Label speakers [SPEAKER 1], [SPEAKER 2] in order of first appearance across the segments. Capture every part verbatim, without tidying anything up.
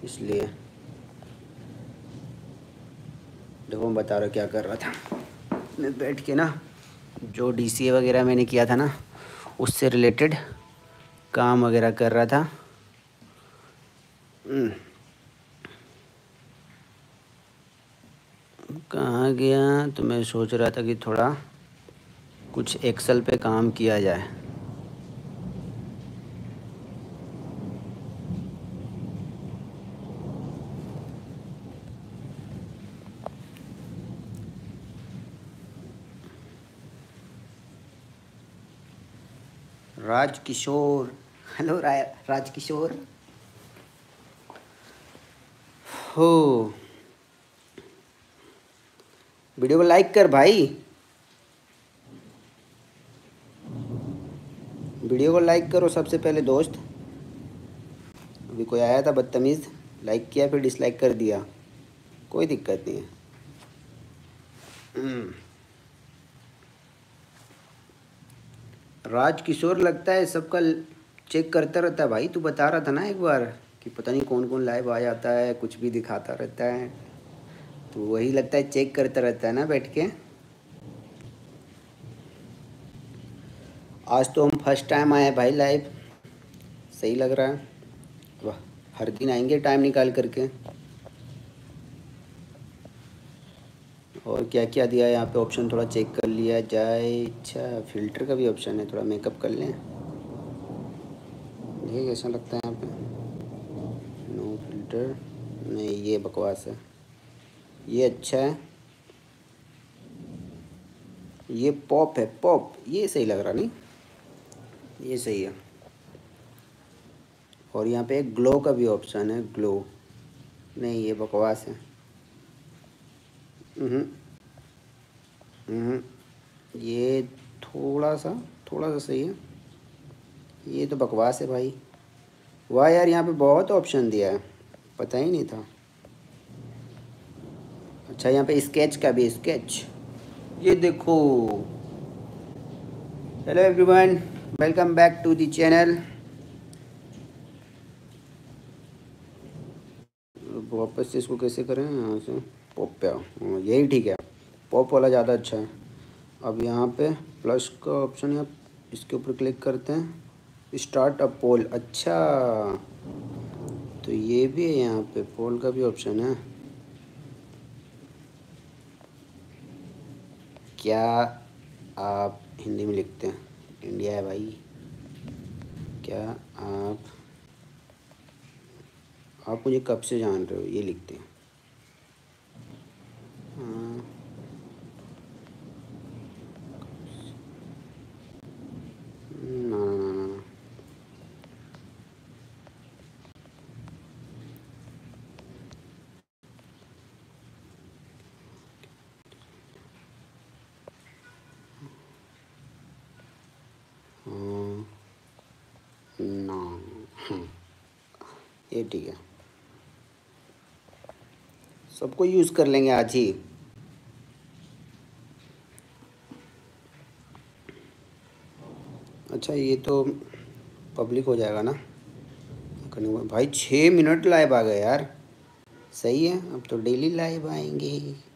[SPEAKER 1] इसलिए देखो मैं बता रहा क्या कर रहा था। मैं बैठ के ना जो डीसीए वगैरह मैंने किया था ना उससे रिलेटेड काम वगैरह कर रहा था। कहाँ गया, तो मैं सोच रहा था कि थोड़ा कुछ एक्सेल पे काम किया जाए। राजकिशोर, हेलो रा, राजकिशोर हो। वीडियो को लाइक कर भाई, वीडियो को लाइक करो सबसे पहले दोस्त। अभी कोई आया था बदतमीज़, लाइक किया फिर डिसलाइक कर दिया, कोई दिक्कत नहीं है। राजकिशोर लगता है सबका चेक करता रहता है भाई। तू बता रहा था ना एक बार कि पता नहीं कौन कौन लाइव आ जाता है, कुछ भी दिखाता रहता है, तो वही लगता है चेक करता रहता है ना बैठ के। आज तो हम फर्स्ट टाइम आए भाई लाइव, सही लग रहा है। वाह, हर दिन आएंगे टाइम निकाल करके। और क्या क्या दिया है यहाँ पे ऑप्शन, थोड़ा चेक कर लिया जाए। अच्छा, फ़िल्टर का भी ऑप्शन है, थोड़ा मेकअप कर लें। ये कैसा लगता है यहाँ पे, नो फिल्टर, नहीं ये बकवास है। ये अच्छा है, ये पॉप है, पॉप ये सही लग रहा नहीं, ये सही है। और यहाँ पे एक ग्लो का भी ऑप्शन है, ग्लो, नहीं ये बकवास है। हम्म हम्म, ये थोड़ा सा थोड़ा सा सही है, ये तो बकवास है भाई। वाह यार, यहाँ पे बहुत ऑप्शन दिया है, पता ही नहीं था। अच्छा, यहाँ पे स्केच का भी, स्केच ये देखो। Hello everyone, welcome back to the channel. वापस से इसको कैसे करें, यहाँ से पॉप पे आओ, हाँ, यही ठीक है, पॉप वाला ज़्यादा अच्छा है। अब यहाँ पे प्लस का ऑप्शन है, इसके ऊपर क्लिक करते हैं, स्टार्ट अ पोल। अच्छा, तो ये भी है, यहाँ पे पोल का भी ऑप्शन है। क्या आप हिंदी में लिखते हैं, इंडिया है भाई। क्या आप आप मुझे कब से जान रहे हो, ये लिखते हैं। हाँ, ना ना ना ना, हाँ, ना, हाँ, ये ठीक है, सबको यूज़ कर लेंगे आज ही। अच्छा, ये तो पब्लिक हो जाएगा ना करने को। भाई छः मिनट लाइव आ गए यार, सही है, अब तो डेली लाइव आएंगे।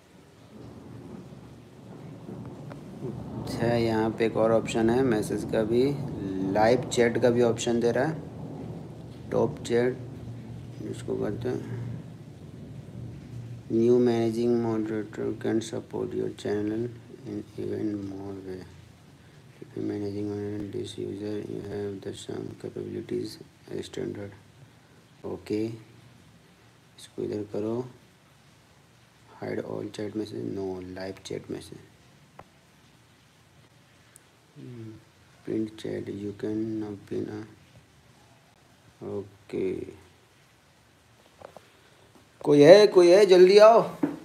[SPEAKER 1] अच्छा, यहाँ पे एक और ऑप्शन है मैसेज का भी, लाइव चैट का भी ऑप्शन दे रहा है, टॉप चैट, इसको करते हैं। New managing moderator can support your channel in even more way. If you're managing on this user, you have the some capabilities standard. Okay, इसको इधर करो, hide all chat message, no live chat message, print chat you can pin. Okay, कोई है, कोई है, जल्दी आओ।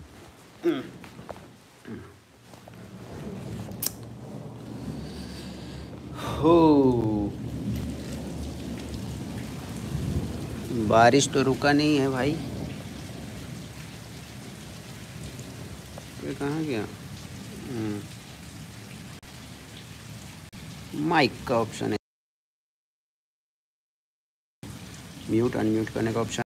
[SPEAKER 1] हो, बारिश तो रुका नहीं है भाई, ये कहाँ गया। माइक का ऑप्शन है, म्यूट अनम्यूट करने का ऑप्शन।